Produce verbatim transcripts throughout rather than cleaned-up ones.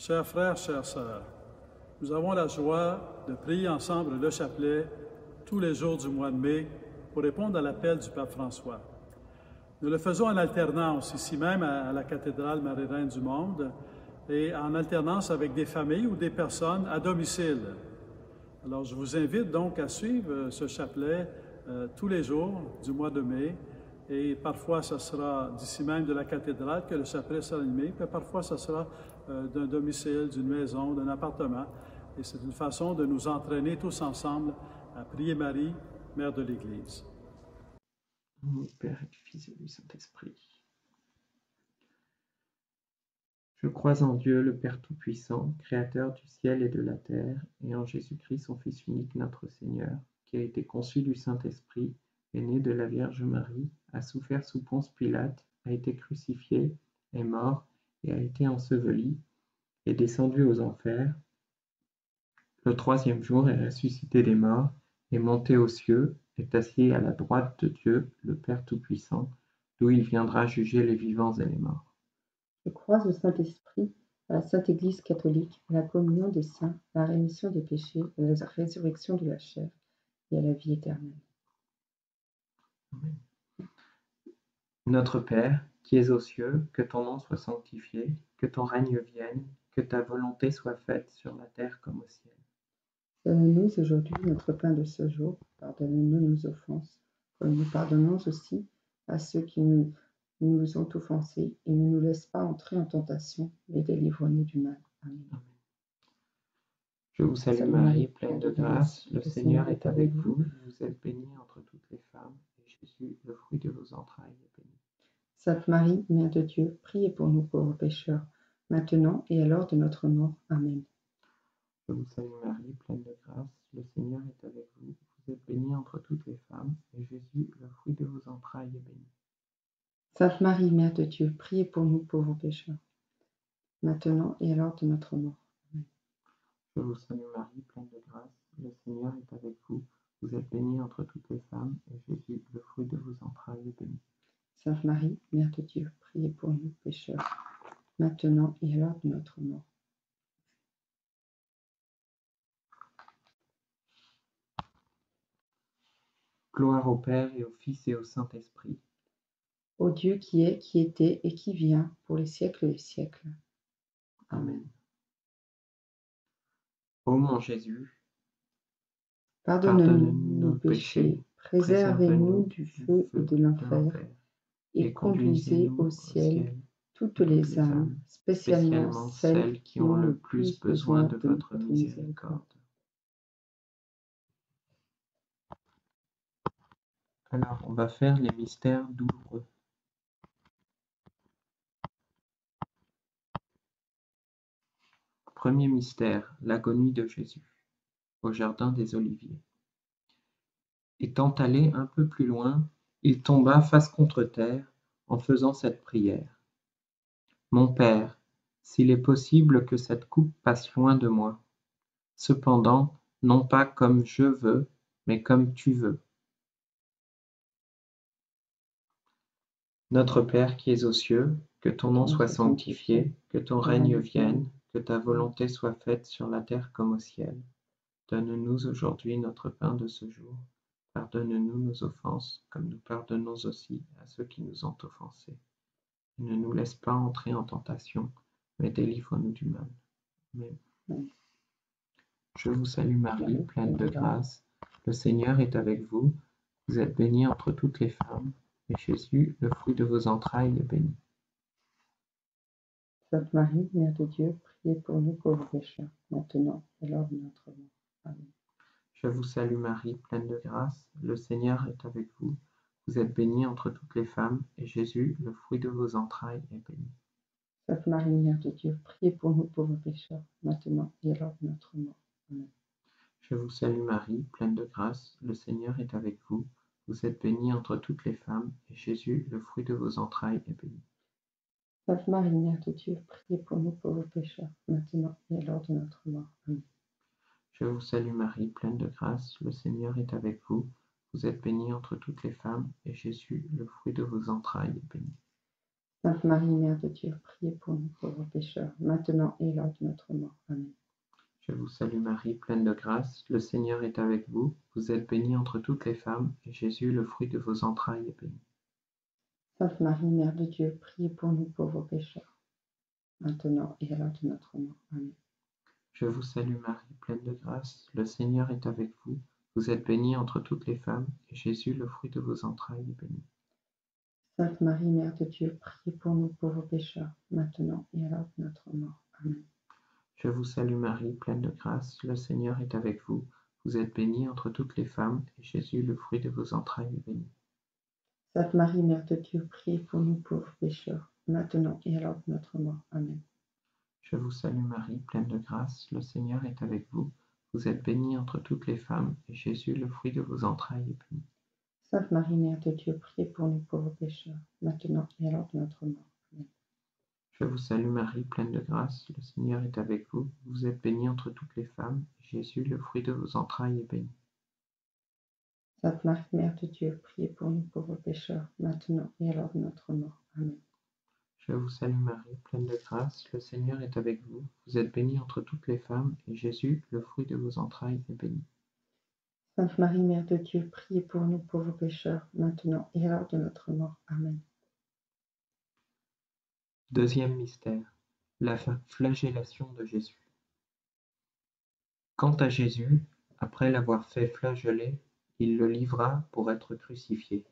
Chers frères, chères sœurs, nous avons la joie de prier ensemble le chapelet tous les jours du mois de mai pour répondre à l'appel du pape François. Nous le faisons en alternance ici même à la cathédrale Marie-Reine du Monde et en alternance avec des familles ou des personnes à domicile. Alors je vous invite donc à suivre ce chapelet euh, tous les jours du mois de mai et parfois ce sera d'ici même de la cathédrale que le chapelet sera animé, puis parfois ce sera euh, d'un domicile, d'une maison, d'un appartement. Et c'est une façon de nous entraîner tous ensemble à prier Marie, Mère de l'Église. Au nom du Père et du Fils et du Saint-Esprit. Je crois en Dieu, le Père Tout-Puissant, Créateur du ciel et de la terre, et en Jésus-Christ, son Fils unique, notre Seigneur, qui a été conçu du Saint-Esprit, est né de la Vierge Marie, a souffert sous Ponce Pilate, a été crucifié, est mort et a été enseveli, est descendu aux enfers. Le troisième jour est ressuscité des morts, est monté aux cieux, est assis à la droite de Dieu, le Père Tout-Puissant, d'où il viendra juger les vivants et les morts. Je crois au Saint-Esprit, à la Sainte Église catholique, à la communion des saints, à la rémission des péchés, à la résurrection de la chair et à la vie éternelle. Amen. Notre Père, qui es aux cieux, que ton nom soit sanctifié, que ton règne vienne, que ta volonté soit faite sur la terre comme au ciel. Donne-nous aujourd'hui notre pain de ce jour, pardonne-nous nos offenses, comme nous pardonnons aussi à ceux qui nous, nous ont offensés, et ne nous laisse pas entrer en tentation, mais délivre-nous du mal. Amen. Amen. Je vous salue Marie, pleine de grâce, le Seigneur est avec vous, vous êtes bénie entre toutes les femmes, et Jésus, le fruit de vos entrailles, est béni. Sainte Marie, Mère de Dieu, priez pour nous pauvres pécheurs, maintenant et à l'heure de notre mort. Amen. Je vous salue Marie, pleine de grâce, le Seigneur est avec vous, vous êtes bénie entre toutes les femmes, et Jésus, le fruit de vos entrailles, est béni. Sainte Marie, Mère de Dieu, priez pour nous pauvres pécheurs, maintenant et à l'heure de notre mort. Amen. Je vous salue Marie, pleine de grâce, le Seigneur est avec vous, vous êtes bénie entre toutes les femmes, et Jésus, le fruit de vos entrailles, est béni. Sainte Marie, Mère de Dieu, priez pour nous pécheurs, maintenant et à l'heure de notre mort. Gloire au Père et au Fils et au Saint-Esprit. Ô Dieu qui est, qui était et qui vient, pour les siècles des siècles. Amen. Ô mon Jésus, pardonne-nous nos péchés, préservez-nous du feu et de l'enfer, et conduisez au ciel toutes les âmes, spécialement celles qui ont le plus besoin de votre miséricorde. Alors, on va faire les mystères douloureux. Premier mystère, l'agonie de Jésus, au jardin des Oliviers. Étant allé un peu plus loin, il tomba face contre terre en faisant cette prière. Mon Père, s'il est possible que cette coupe passe loin de moi, cependant, non pas comme je veux, mais comme tu veux. Notre Père qui es aux cieux, que ton nom soit sanctifié, que ton règne vienne, que ta volonté soit faite sur la terre comme au ciel. Donne-nous aujourd'hui notre pain de ce jour. Pardonne-nous nos offenses, comme nous pardonnons aussi à ceux qui nous ont offensés. Et ne nous laisse pas entrer en tentation, mais délivre-nous du mal. Amen. Je vous salue Marie, pleine de grâce. Le Seigneur est avec vous. Vous êtes bénie entre toutes les femmes, et Jésus, le fruit de vos entrailles, est béni. Sainte Marie, Mère de Dieu, priez pour nous pauvres pécheurs, maintenant et à l'heure de notre mort. Amen. Je vous salue Marie, pleine de grâce. Le Seigneur est avec vous. Vous êtes bénie entre toutes les femmes, et Jésus, le fruit de vos entrailles, est béni. Sainte Marie, Mère de Dieu, priez pour nous pauvres pécheurs, maintenant et à l'heure de notre mort. Amen. Je vous salue Marie, pleine de grâce. Le Seigneur est avec vous. Vous êtes bénie entre toutes les femmes, et Jésus, le fruit de vos entrailles, est béni. Sainte Marie, Mère de Dieu, priez pour nous pauvres pécheurs, maintenant et à l'heure de notre mort. Amen. Je vous salue Marie, pleine de grâce. Le Seigneur est avec vous. Vous êtes bénie entre toutes les femmes, et Jésus, le fruit de vos entrailles, est béni. Sainte Marie, Mère de Dieu, priez pour nous pauvres pécheurs, maintenant et à l'heure de notre mort. Amen. Je vous salue Marie, pleine de grâce, le Seigneur est avec vous. Vous êtes bénie entre toutes les femmes, et Jésus, le fruit de vos entrailles, est béni. Sainte Marie, Mère de Dieu, priez pour nous pauvres pécheurs, maintenant et à l'heure de notre mort. Amen. Je vous salue Marie, pleine de grâce, le Seigneur est avec vous. Vous êtes bénie entre toutes les femmes, et Jésus, le fruit de vos entrailles, est béni. Sainte Marie, Mère de Dieu, priez pour nous pauvres pécheurs, maintenant et à l'heure de notre mort. Amen. Je vous salue Marie, pleine de grâce, le Seigneur est avec vous. Vous êtes bénie entre toutes les femmes, et Jésus, le fruit de vos entrailles, est béni. Sainte Marie, Mère de Dieu, priez pour nous pauvres pécheurs, maintenant et à l'heure de notre mort. Amen. Je vous salue Marie, pleine de grâce, le Seigneur est avec vous. Vous êtes bénie entre toutes les femmes, et Jésus, le fruit de vos entrailles, est béni. Sainte Marie, Mère de Dieu, priez pour nous pauvres pécheurs, maintenant et à l'heure de notre mort. Amen. Je vous salue Marie, pleine de grâce, le Seigneur est avec vous. Vous êtes bénie entre toutes les femmes, et Jésus, le fruit de vos entrailles, est béni. Sainte Marie, Mère de Dieu, priez pour nous pauvres pécheurs, maintenant et à l'heure de notre mort. Amen. Je vous salue Marie, pleine de grâce, le Seigneur est avec vous. Vous êtes bénie entre toutes les femmes, et Jésus, le fruit de vos entrailles, est béni. Sainte Marie, Mère de Dieu, priez pour nous pauvres pécheurs, maintenant et à l'heure de notre mort. Amen. Deuxième mystère, la flagellation de Jésus. Quant à Jésus, après l'avoir fait flageller, il le livra pour être crucifié.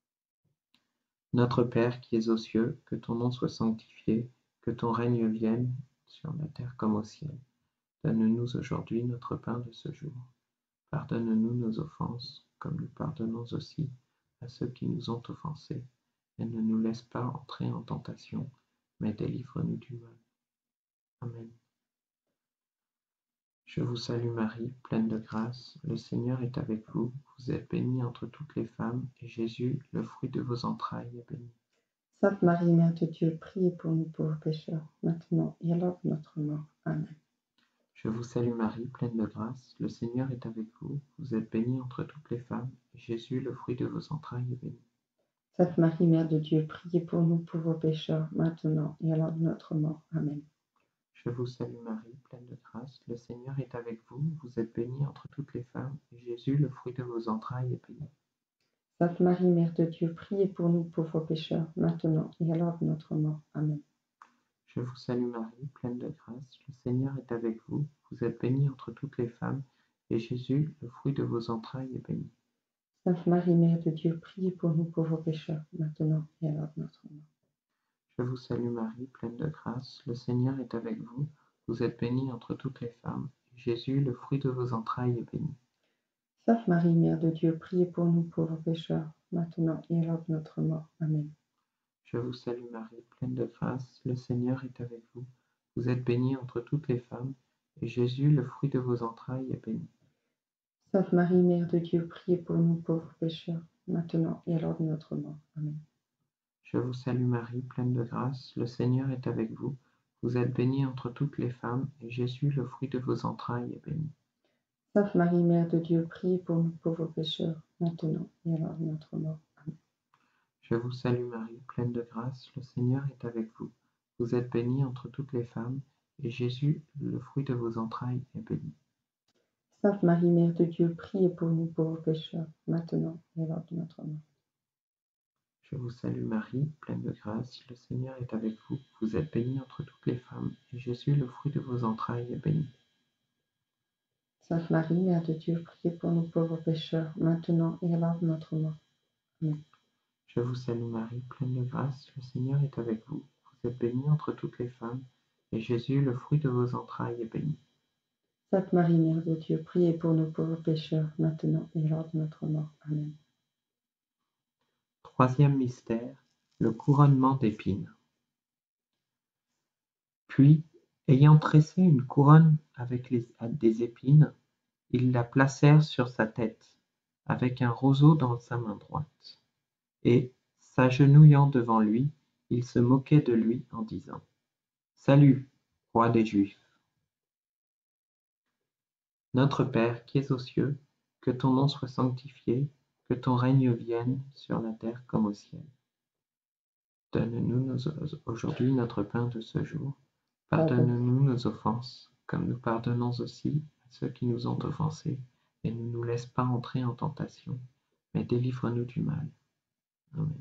Notre Père qui es aux cieux, que ton nom soit sanctifié, que ton règne vienne sur la terre comme au ciel. Donne-nous aujourd'hui notre pain de ce jour. Pardonne-nous nos offenses, comme nous pardonnons aussi à ceux qui nous ont offensés. Et ne nous laisse pas entrer en tentation, mais délivre-nous du mal. Amen. Je vous salue Marie, pleine de grâce, le Seigneur est avec vous. Vous êtes bénie entre toutes les femmes, et Jésus, le fruit de vos entrailles, est béni. Sainte Marie, Mère de Dieu, priez pour nous pauvres pécheurs, maintenant et à l'heure de notre mort. Amen. Je vous salue Marie, pleine de grâce, le Seigneur est avec vous. Vous êtes bénie entre toutes les femmes, et Jésus, le fruit de vos entrailles, est béni. Sainte Marie, Mère de Dieu, priez pour nous pauvres pécheurs, maintenant et à l'heure de notre mort. Amen. Je vous salue Marie, pleine de grâce, le Seigneur est avec vous. Vous êtes bénie entre toutes les femmes, et Jésus, le fruit de vos entrailles, est béni. Sainte Marie, Mère de Dieu, priez pour nous pauvres pécheurs, maintenant et à l'heure de notre mort. Amen. Je vous salue Marie, pleine de grâce, le Seigneur est avec vous. Vous êtes bénie entre toutes les femmes, et Jésus, le fruit de vos entrailles, est béni. Sainte Marie, Mère de Dieu, priez pour nous pauvres pécheurs, maintenant et à l'heure de notre mort. Je vous salue Marie, pleine de grâce, le Seigneur est avec vous. Vous êtes bénie entre toutes les femmes, et Jésus, le fruit de vos entrailles, est béni. Sainte Marie, Mère de Dieu, priez pour nous pauvres pécheurs, maintenant et à l'heure de notre mort. Amen. Je vous salue Marie, pleine de grâce, le Seigneur est avec vous. Vous êtes bénie entre toutes les femmes, et Jésus, le fruit de vos entrailles, est béni. Sainte Marie, Mère de Dieu, priez pour nous pauvres pécheurs, maintenant et à l'heure de notre mort. Amen. Je vous salue Marie, pleine de grâce, le Seigneur est avec vous. Vous êtes bénie entre toutes les femmes, et Jésus, le fruit de vos entrailles, est béni. Sainte Marie, Mère de Dieu, priez pour nous pauvres pécheurs, maintenant et à l'heure de notre mort. Amen. Je vous salue Marie, pleine de grâce, le Seigneur est avec vous. Vous êtes bénie entre toutes les femmes, et Jésus, le fruit de vos entrailles, est béni. Sainte Marie, Mère de Dieu, priez pour nous pauvres pécheurs, maintenant et à l'heure de notre mort. Je vous salue Marie, pleine de grâce, le Seigneur est avec vous. Vous êtes bénie entre toutes les femmes, et Jésus, le fruit de vos entrailles, est béni. Sainte Marie, Mère de Dieu, priez pour nous pauvres pécheurs, maintenant et à l'heure de notre mort. Amen. Je vous salue Marie, pleine de grâce, le Seigneur est avec vous. Vous êtes bénie entre toutes les femmes, et Jésus, le fruit de vos entrailles, est béni. Sainte Marie, Mère de Dieu, priez pour nous pauvres pécheurs, maintenant et à l'heure de notre mort. Amen. Troisième mystère, le couronnement d'épines. Puis, ayant tressé une couronne avec les, des épines, ils la placèrent sur sa tête, avec un roseau dans sa main droite. Et, s'agenouillant devant lui, ils se moquaient de lui en disant : « Salut, roi des Juifs ! Notre Père qui es aux cieux, que ton nom soit sanctifié, que ton règne vienne sur la terre comme au ciel. Donne-nous nos- aujourd'hui notre pain de ce jour. Pardonne-nous nos offenses, comme nous pardonnons aussi à ceux qui nous ont offensés, et ne nous laisse pas entrer en tentation, mais délivre-nous du mal. Amen.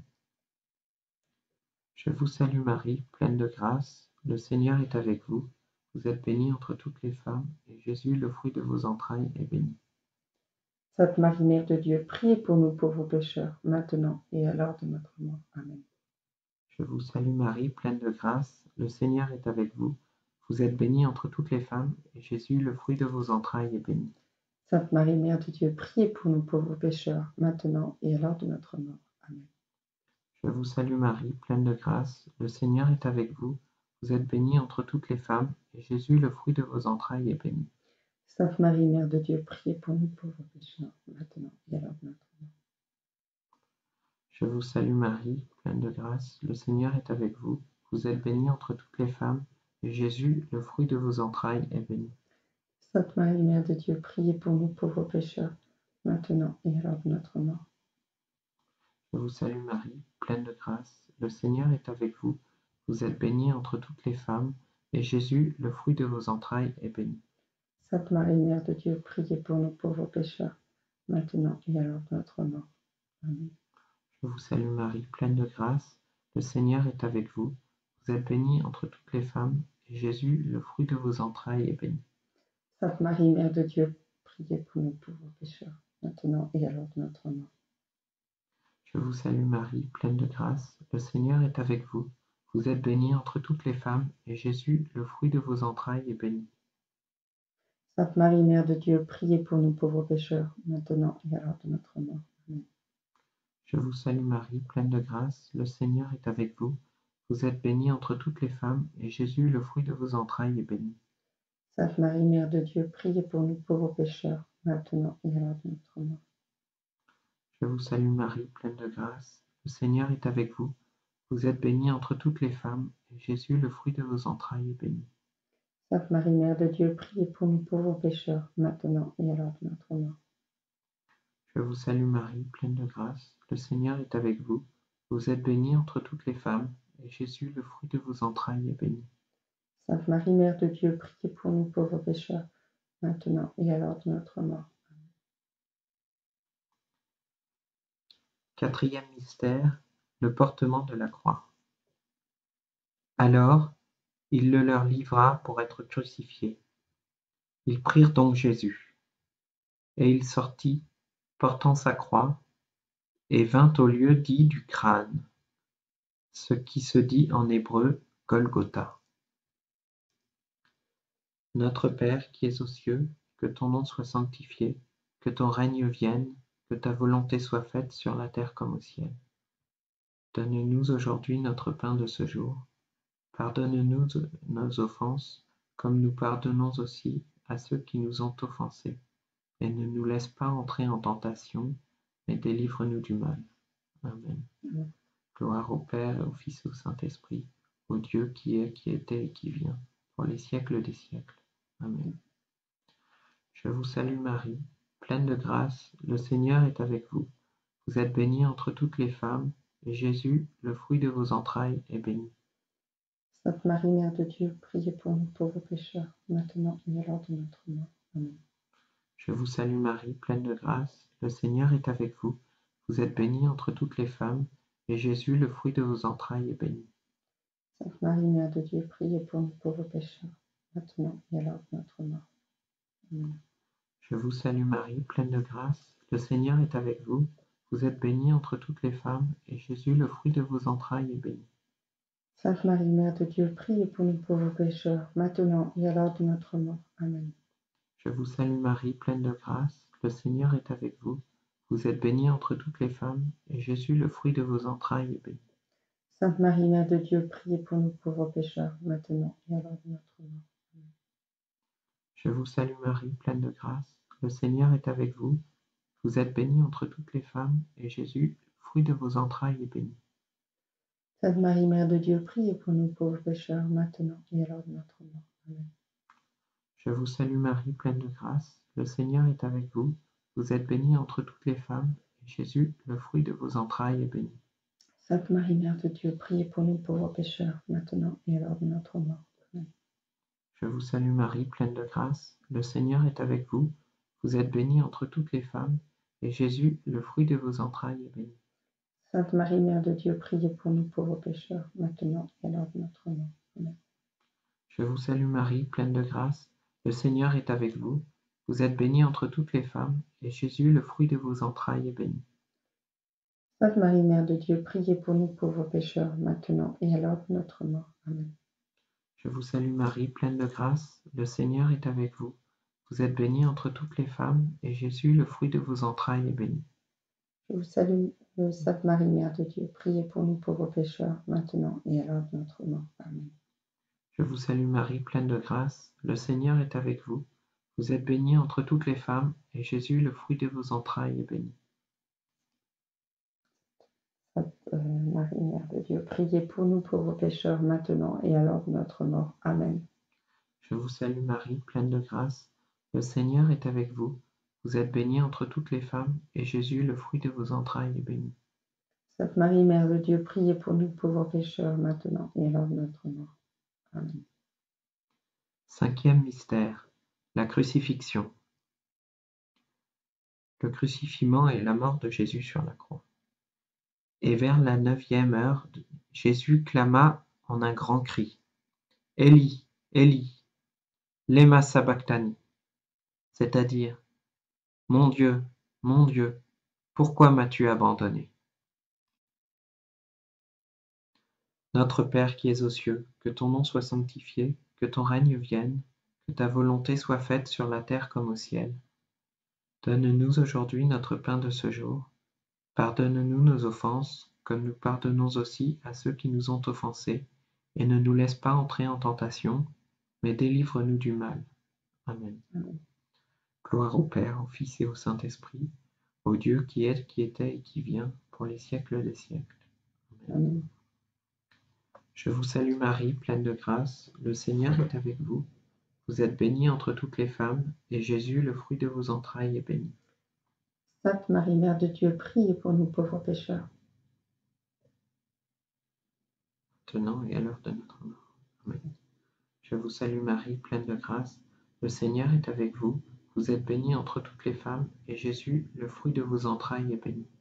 Je vous salue Marie, pleine de grâce, le Seigneur est avec vous. Vous êtes bénie entre toutes les femmes, et Jésus, le fruit de vos entrailles, est béni. Sainte Marie, Mère de Dieu, priez pour nous pauvres pécheurs, maintenant et à l'heure de notre mort. Amen. Je vous salue Marie, pleine de grâce, le Seigneur est avec vous. Vous êtes bénie entre toutes les femmes, et Jésus, le fruit de vos entrailles, est béni. Sainte Marie, Mère de Dieu, priez pour nous pauvres pécheurs, maintenant et à l'heure de notre mort. Amen. Je vous salue Marie, pleine de grâce, le Seigneur est avec vous. Vous êtes bénie entre toutes les femmes, et Jésus, le fruit de vos entrailles, est béni. Sainte Marie, Mère de Dieu, priez pour nous pauvres pécheurs, maintenant et à l'heure de notre mort. Je vous salue Marie, pleine de grâce, le Seigneur est avec vous. Vous êtes bénie entre toutes les femmes, et Jésus, le fruit de vos entrailles, est béni. Sainte Marie, Mère de Dieu, priez pour nous pauvres pécheurs, maintenant et à l'heure de notre mort. Je vous salue Marie, pleine de grâce, le Seigneur est avec vous. Vous êtes bénie entre toutes les femmes, et Jésus, le fruit de vos entrailles, est béni. Sainte Marie, Mère de Dieu, priez pour nous pauvres pécheurs, maintenant et à l'heure de notre mort. Amen. Je vous salue Marie, pleine de grâce, le Seigneur est avec vous. Vous êtes bénie entre toutes les femmes, et Jésus, le fruit de vos entrailles, est béni. Sainte Marie, Mère de Dieu, priez pour nous pauvres pécheurs, maintenant et à l'heure de notre mort. Je vous salue Marie, pleine de grâce, le Seigneur est avec vous. Vous êtes bénie entre toutes les femmes, et Jésus, le fruit de vos entrailles, est béni. Sainte Marie, Mère de Dieu, priez pour nous pauvres pécheurs, maintenant et à l'heure de notre mort. Amen. Je vous salue Marie, pleine de grâce, le Seigneur est avec vous. Vous êtes bénie entre toutes les femmes, et Jésus, le fruit de vos entrailles, est béni. Sainte Marie, Mère de Dieu, priez pour nous pauvres pécheurs, maintenant et à l'heure de notre mort. Je vous salue Marie, pleine de grâce, le Seigneur est avec vous. Vous êtes bénie entre toutes les femmes, et Jésus, le fruit de vos entrailles, est béni. Sainte Marie, Mère de Dieu, priez pour nous pauvres pécheurs, maintenant et à l'heure de notre mort. Je vous salue Marie, pleine de grâce, le Seigneur est avec vous. Vous êtes bénie entre toutes les femmes, et Jésus, le fruit de vos entrailles, est béni. Sainte Marie, Mère de Dieu, priez pour nous pauvres pécheurs, maintenant et à l'heure de notre mort. Quatrième mystère, le portement de la croix. Alors, il le leur livra pour être crucifié. Ils prirent donc Jésus. Et il sortit, portant sa croix, et vint au lieu dit du crâne, ce qui se dit en hébreu Golgotha. Notre Père qui es aux cieux, que ton nom soit sanctifié, que ton règne vienne, que ta volonté soit faite sur la terre comme au ciel. Donne-nous aujourd'hui notre pain de ce jour. Pardonne-nous nos offenses, comme nous pardonnons aussi à ceux qui nous ont offensés. Et ne nous laisse pas entrer en tentation, mais délivre-nous du mal. Amen. Amen. Gloire au Père, et au Fils et au Saint-Esprit, au Dieu qui est, qui était et qui vient, pour les siècles des siècles. Amen. Je vous salue Marie, pleine de grâce, le Seigneur est avec vous. Vous êtes bénie entre toutes les femmes, et Jésus, le fruit de vos entrailles, est béni. Sainte Marie, Mère de Dieu, priez pour nous pauvres pécheurs, maintenant et à l'heure de notre mort. Amen. Je vous salue Marie, pleine de grâce, le Seigneur est avec vous. Vous êtes bénie entre toutes les femmes, et Jésus, le fruit de vos entrailles, est béni. Sainte Marie, Mère de Dieu, priez pour nous pauvres pécheurs, maintenant et à l'heure de notre mort. Amen. Je vous salue Marie, pleine de grâce, le Seigneur est avec vous. Vous êtes bénie entre toutes les femmes, et Jésus, le fruit de vos entrailles, est béni. Sainte Marie, Mère de Dieu, priez pour nous pauvres pécheurs, maintenant et à l'heure de notre mort. Amen. Je vous salue Marie, pleine de grâce, le Seigneur est avec vous. Vous êtes bénie entre toutes les femmes, et Jésus, le fruit de vos entrailles, est béni. Sainte Marie, Mère de Dieu, priez pour nous pauvres pécheurs, maintenant et à l'heure de notre mort. Amen. Je vous salue Marie, pleine de grâce, le Seigneur est avec vous. Vous êtes bénie entre toutes les femmes, et Jésus, le fruit de vos entrailles, est béni. Sainte Marie, Mère de Dieu, priez pour nous pauvres pécheurs, maintenant et à l'heure de notre mort. Amen. Je vous salue Marie, pleine de grâce, le Seigneur est avec vous. Vous êtes bénie entre toutes les femmes, et Jésus, le fruit de vos entrailles, est béni. Sainte Marie, Mère de Dieu, priez pour nous pauvres pécheurs, maintenant et à l'heure de notre mort. Amen. Je vous salue Marie, pleine de grâce, le Seigneur est avec vous. Vous êtes bénie entre toutes les femmes, et Jésus, le fruit de vos entrailles, est béni. Sainte Marie, Mère de Dieu, priez pour nous pauvres pécheurs, maintenant et à l'heure de notre mort. Amen. Je vous salue Marie, pleine de grâce, le Seigneur est avec vous. Vous êtes bénie entre toutes les femmes, et Jésus, le fruit de vos entrailles, est béni. Sainte Marie, Mère de Dieu, priez pour nous pauvres pécheurs, maintenant et à l'heure de notre mort. Amen. Je vous salue Marie, pleine de grâce, le Seigneur est avec vous. Vous êtes bénie entre toutes les femmes, et Jésus, le fruit de vos entrailles, est béni. Je vous salue, Sainte Marie, Mère de Dieu, priez pour nous pauvres pécheurs, maintenant et à l'heure de notre mort. Amen. Je vous salue Marie, pleine de grâce, le Seigneur est avec vous. Vous êtes bénie entre toutes les femmes, et Jésus, le fruit de vos entrailles, est béni. Sainte euh, Marie, Mère de Dieu, priez pour nous pauvres pécheurs, maintenant et à l'heure de notre mort. Amen. Je vous salue Marie, pleine de grâce, le Seigneur est avec vous. Vous êtes bénie entre toutes les femmes, et Jésus, le fruit de vos entrailles, est béni. Sainte Marie, Mère de Dieu, priez pour nous pauvres pécheurs, maintenant et à l'heure de notre mort. Amen. Cinquième mystère, la crucifixion. Le crucifiement et la mort de Jésus sur la croix. Et vers la neuvième heure, Jésus clama en un grand cri, « Élie, Élie, lema sabachthani », c'est-à-dire « Mon Dieu, mon Dieu, pourquoi m'as-tu abandonné ?» Notre Père qui es aux cieux, que ton nom soit sanctifié, que ton règne vienne, que ta volonté soit faite sur la terre comme au ciel. Donne-nous aujourd'hui notre pain de ce jour. Pardonne-nous nos offenses, comme nous pardonnons aussi à ceux qui nous ont offensés, et ne nous laisse pas entrer en tentation, mais délivre-nous du mal. Amen. Amen. Gloire au Père, au Fils et au Saint-Esprit, au Dieu qui est, qui était et qui vient, pour les siècles des siècles. Amen. Amen. Je vous salue Marie, pleine de grâce, le Seigneur est avec vous. Vous êtes bénie entre toutes les femmes, et Jésus, le fruit de vos entrailles, est béni. Sainte Marie, Mère de Dieu, priez pour nous pauvres pécheurs, maintenant et à l'heure de notre mort. Amen. Je vous salue Marie, pleine de grâce, le Seigneur est avec vous. Vous êtes bénie entre toutes les femmes, et Jésus, le fruit de vos entrailles, est béni.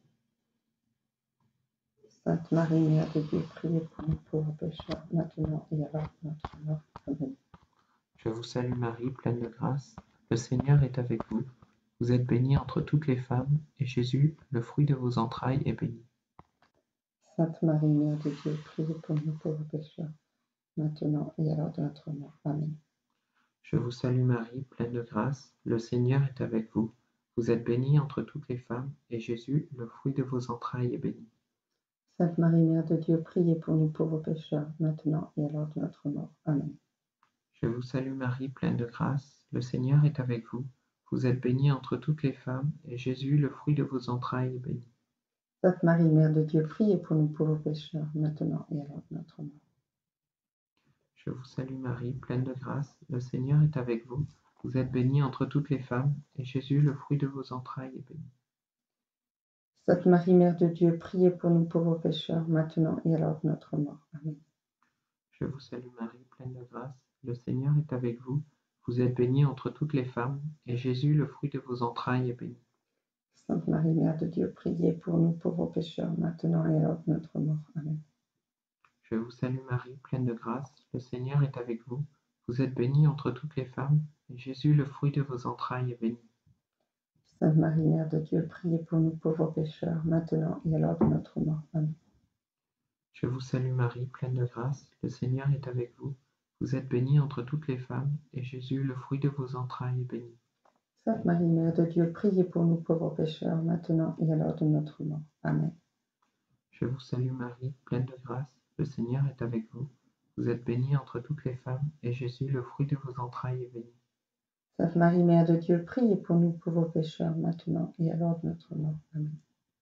Sainte Marie, Mère de Dieu, priez pour nous pauvres pécheurs, maintenant et à l'heure de notre mort. Amen. Je vous salue Marie, pleine de grâce, le Seigneur est avec vous. Vous êtes bénie entre toutes les femmes, et Jésus, le fruit de vos entrailles, est béni. Sainte Marie, Mère de Dieu, priez pour nous pauvres pécheurs, maintenant et à l'heure de notre mort. Amen. Je vous salue Marie, pleine de grâce, le Seigneur est avec vous. Vous êtes bénie entre toutes les femmes, et Jésus, le fruit de vos entrailles, est béni. Sainte Marie, Mère de Dieu, priez pour nous pauvres pécheurs, maintenant et à l'heure de notre mort. Amen. Je vous salue Marie, pleine de grâce, le Seigneur est avec vous. Vous êtes bénie entre toutes les femmes, et Jésus, le fruit de vos entrailles, est béni. Sainte Marie, Mère de Dieu, priez pour nous pauvres pécheurs, maintenant et à l'heure de notre mort. Je vous salue Marie, pleine de grâce, le Seigneur est avec vous. Vous êtes bénie entre toutes les femmes, et Jésus, le fruit de vos entrailles, est béni. Sainte Marie, Mère de Dieu, priez pour nous pauvres pécheurs, maintenant et à l'heure de notre mort. Amen. Je vous salue Marie, pleine de grâce, le Seigneur est avec vous. Vous êtes bénie entre toutes les femmes, et Jésus, le fruit de vos entrailles, est béni. Sainte Marie, Mère de Dieu, priez pour nous pauvres pécheurs, maintenant et à l'heure de notre mort. Amen. Je vous salue Marie, pleine de grâce, le Seigneur est avec vous. Vous êtes bénie entre toutes les femmes, et Jésus, le fruit de vos entrailles, est béni. Sainte Marie, Mère de Dieu, priez pour nous pauvres pécheurs, maintenant et à l'heure de notre mort. Amen. Je vous salue Marie, pleine de grâce, le Seigneur est avec vous. Vous êtes bénie entre toutes les femmes, et Jésus, le fruit de vos entrailles, est béni. Sainte Marie, Mère de Dieu, priez pour nous pauvres pécheurs, maintenant et à l'heure de notre mort. Amen. Je vous salue Marie, pleine de grâce, le Seigneur est avec vous. Vous êtes bénie entre toutes les femmes, et Jésus, le fruit de vos entrailles, est béni. Sainte Marie, Mère de Dieu, priez pour nous pauvres pécheurs, maintenant et à l'heure de notre mort. Amen.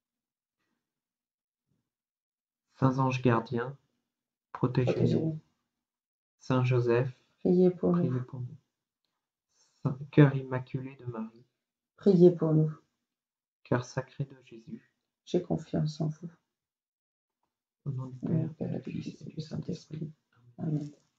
Saints anges gardiens, protégez-nous. Protégez-nous. Saint Joseph, Priez pour priez nous. pour nous. Saint Cœur immaculé de Marie, Priez pour nous. Cœur sacré de Jésus, J'ai confiance en vous. Au nom du Au nom du Père, Père, du du Fils Fils et et du du Saint-Esprit. Saint-Esprit. Amen.